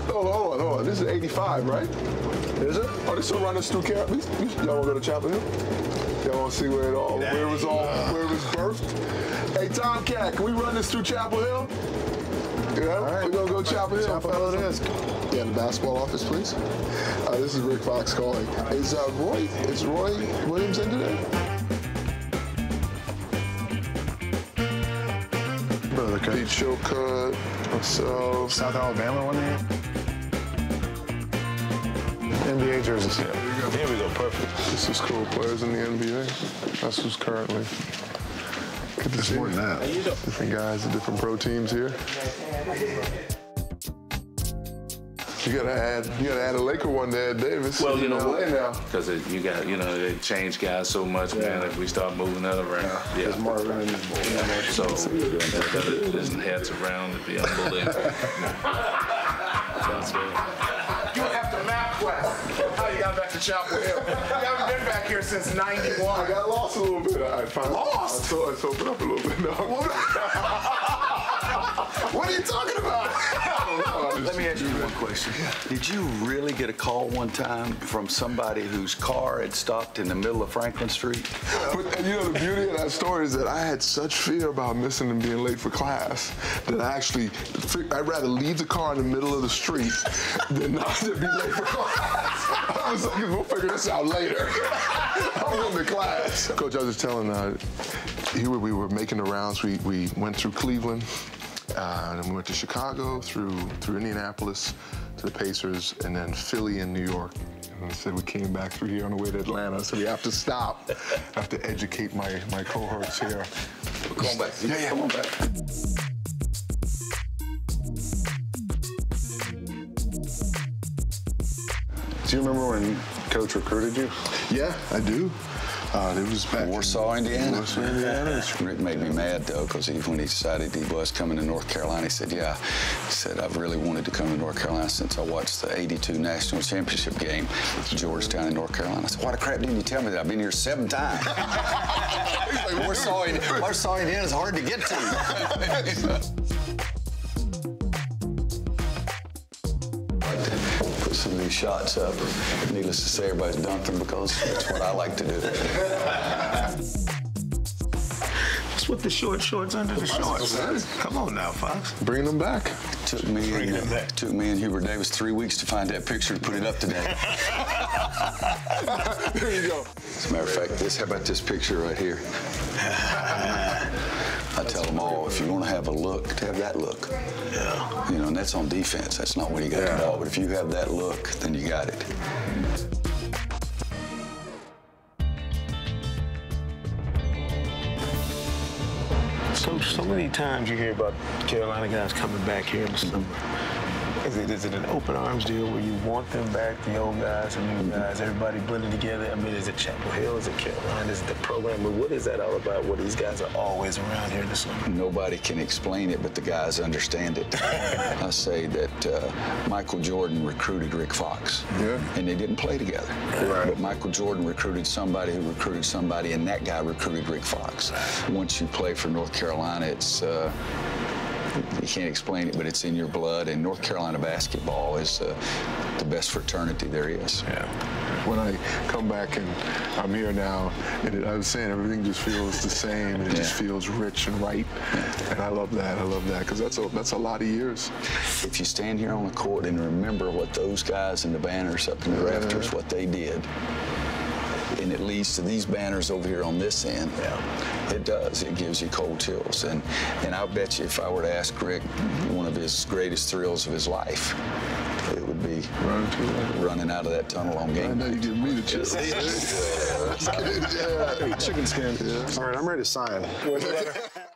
Hold on. This is 85, right? Is it? Oh, this will run us through camp. Y'all want to go to Chapel Hill? Y'all want to see where it was birthed? Hey, Tomcat, can we run this through Chapel Hill? Yeah, all right. We're going to go Chapel Hill. Chapel Hill it is. Yeah, the basketball office, please. This is Rick Fox calling. Is Roy Williams in today? Brother Cut. Pete Chilcutt, myself. South Alabama one there. NBA jerseys. There we go, perfect. This is cool. Players in the NBA. That's who's currently. Good to see more than that. Different guys at different pro teams here. You gotta add a Laker one there, Davis. Well, you know, now. because you got, they change guys so much, man. If we start moving that around, There's Marvin and so that isn't heads around, it'd be unbelievable. You have to map quest how you got back to Chapel Hill. You haven't been back here since '91. I got lost a little bit. I finally Lost? I sobered up a little bit. No. What are you talking about? Let me ask you one question. Did you really get a call one time from somebody whose car had stopped in the middle of Franklin Street? But the beauty of that story is that I had such fear about missing and being late for class that I'd rather leave the car in the middle of the street than not to be late for class. I was like, we'll figure this out later. I'm in the class. Coach, I was just telling we were making the rounds. We went through Cleveland. And then we went to Chicago, through Indianapolis, to the Pacers, and then Philly and New York. And I said we came back through here on the way to Atlanta, so we have to stop. I have to educate my cohorts here. Come on back. Yeah. Come on back. Do you remember when Coach recruited you? Yeah, I do. It was back Warsaw, Indiana. Warsaw, Indiana. Rick made me mad, though, because when he decided he was coming to North Carolina, he said, yeah. He said, I've really wanted to come to North Carolina since I watched the '82 National Championship game with Georgetown in North Carolina. I said, why the crap didn't you tell me that? I've been here 7 times. Warsaw, Indiana is hard to get to. Put some of these shots up. Needless to say, everybody's dunked them because that's what I like to do. What's with the shorts under the shorts? Come on now, Fox. Bringing them back. Took me and Hubert Davis 3 weeks to find that picture to put it up today. There you go. As a matter of fact, how about this picture right here? I tell them all, if you want to have a look, to have that look. Yeah. And that's on defense. That's not when you got the ball. But if you have that look, then you got it. So many times you hear about Carolina guys coming back here in the summer. Is it an open arms deal where you want them back, the old guys, the new guys, everybody blending together? I mean, is it Chapel Hill? Is it Carolina? Is it the program? But what is that all about, where these guys are always around here in the summer? Nobody can explain it, but the guys understand it. I say that Michael Jordan recruited Rick Fox. Yeah. And they didn't play together. Right. But Michael Jordan recruited somebody who recruited somebody, and that guy recruited Rick Fox. Once you play for North Carolina, it's... you can't explain it, but it's in your blood, and North Carolina basketball is the best fraternity there is. Yeah. When I come back and I'm here now, and I was saying everything just feels the same, and it just feels rich and right, and I love that. I love that, because that's a lot of years. If you stand here on the court and remember what those guys in the banners up in the rafters, what they did, and it leads to these banners over here on this end. It does. It gives you cold chills. And I'll bet you if I were to ask Rick one of his greatest thrills of his life, it would be running out of that tunnel on game. I know you give me the chills. Chicken skin. All right, I'm ready to sign.